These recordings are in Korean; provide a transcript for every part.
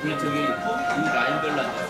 우리 저기 이 라인별로 앉았어.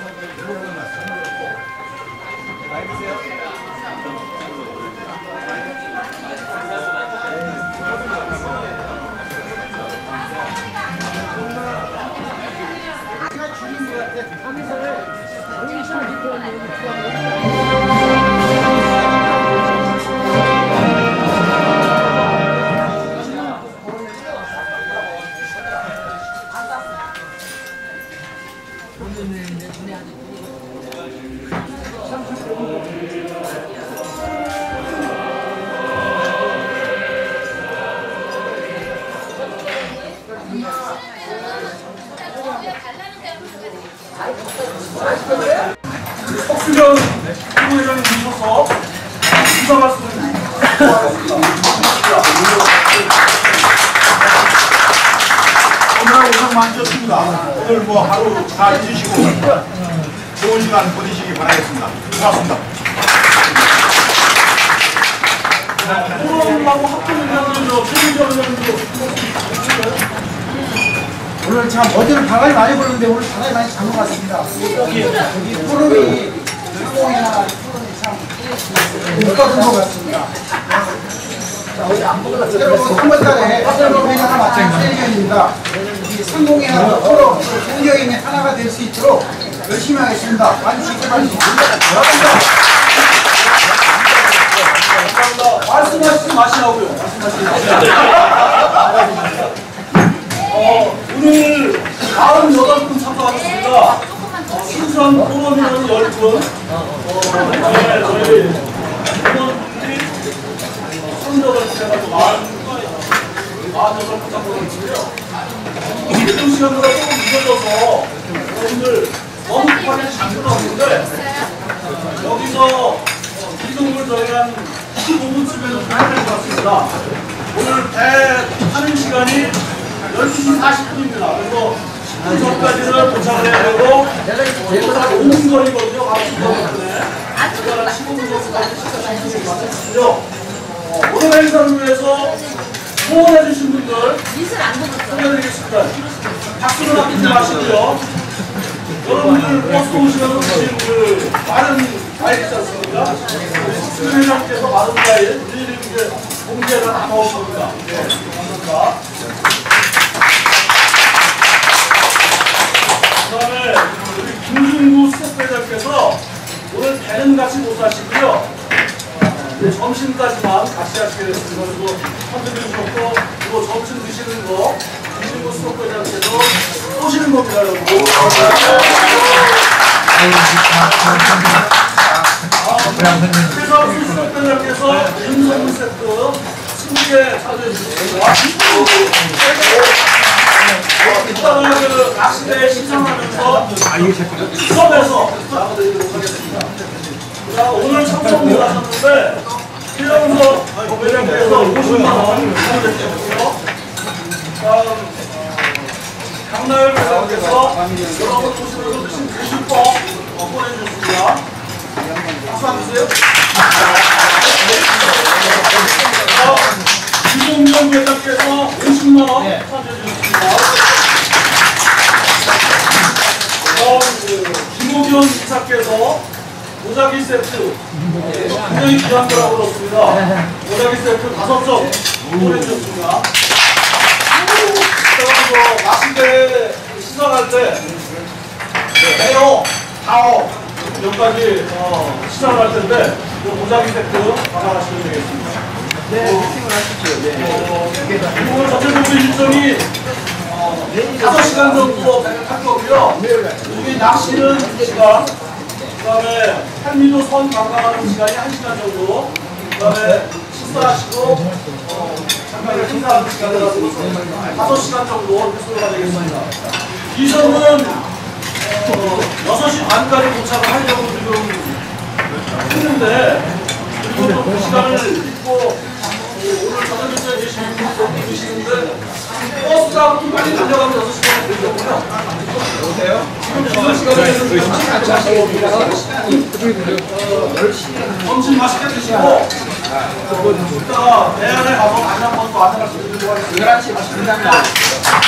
석수경 후보회장님 모셔서 인사 말씀을 드리겠습니다. 오늘 고생 많으셨습니다. 오늘 뭐 하루 잘 지내시고 좋은 시간 보내시기 바라겠습니다. 고맙습니다. 토론하고 학교위원장님도 최민정 오늘 참 어제는 바람이 많이 불었는데 오늘 바람이 많이 잡은 것 같습니다. 여기 토론이 상공이나 토론이 참 못 받은 것 같습니다. 여러분 3월달에 회사가 마친 세계입니다. 이 상공이나 토론, 공격인이 하나가 될 수 있도록 열심히 하겠습니다. 많이 지켜봐주시기 바랍니다. 말씀하시지 마시라고요. 오늘 48분 참석하셨습니다. 순수한 토론위원 10분, 저희 토론분들이 선정을 해가지고 48분 참석하셨고요. 이동 시간보다 조금 늦어져서 여러분들 너무 급하게 잘 들어왔는데 여기서 이동을 저희가 한 15분쯤에는 가야 될 것 같습니다. 오늘 배 타는 시간이 12시 40분입니다. 그래서 10분 전까지는 도착을 해야 되고, 여기보다 5분 거리거든요. 가보신 거 때문에. 그러니까 15분 전까지 식사 준비를 마쳤고요. 오늘 행사를 위해서 후원해주신 분들 소개해드리겠습니다. 박수를 아끼지 마시고요. 여러분들 버스 오시면 드신 그 마른 과일 있지 않습니까? 우리 회장께서 마른 과일 미리 이제 공개가 다 나올 겁니다. 네, 감사합니다. 그 다음에 우리 김준구 수석회장께서 오늘 배는 같이 못 하시고요. 점심까지만 같이 하시게 됐습니다. 그리고 선택해 주셨고, 그리고 점심 드시는 거 김준구 수석회장께서 쏘시는 겁니다, 여러분. 최상수 수석회장께서 윤성문 세트 20개 차지해 주셨습니다. 이따가 그 낚시대 시상하면서 수업에서 나눠드리도록 하겠습니다. 자, 오늘 참석 못 하셨는데 최영석 회장께서 50만원 보내주셨고요. 강나열 회장께서 여러분 보시면서 드신 대식법 보내주셨습니다. 박수 한번 주세요. 김동정 회장께서 50만원 사주셨습니다. 김호경 이사께서 모자기 세트 굉장히 귀한 거라고 그렇습니다. 모자기 세트 5점 보내주셨습니다. 그래서 낚시대 시상할 때 에어, 다어 몇 가지 시상을 할 텐데 모자기 세트 받아가시면 되겠습니다. 네, 세팅을 하십시오. 네. 오늘 전체적인 일정이 5시간 정도 할 거고요. 여기 낚시는 2시간, 그 다음에 한미도 선 관광하는 시간이 1시간 정도, 그 다음에 식사하시고 잠깐 행사하는 시간을 가지고 5시간 정도 이렇게 소요가 되겠습니다. 이성은 6시 반까지 도착을 하려고 지금 했는데, 그리고 또 그 시간을 잊고 오늘 저녁에 계시는 분들 계시는데 버스가 좀 빨리 달려가면 6시간이 걸리거든요. 여보세요? 지금 시간에 점심 맛있게 드시고 이따가 배 안에 가서 다시 한번 또 안내할 수 있도록 하겠습니다. 11시 10분입니다.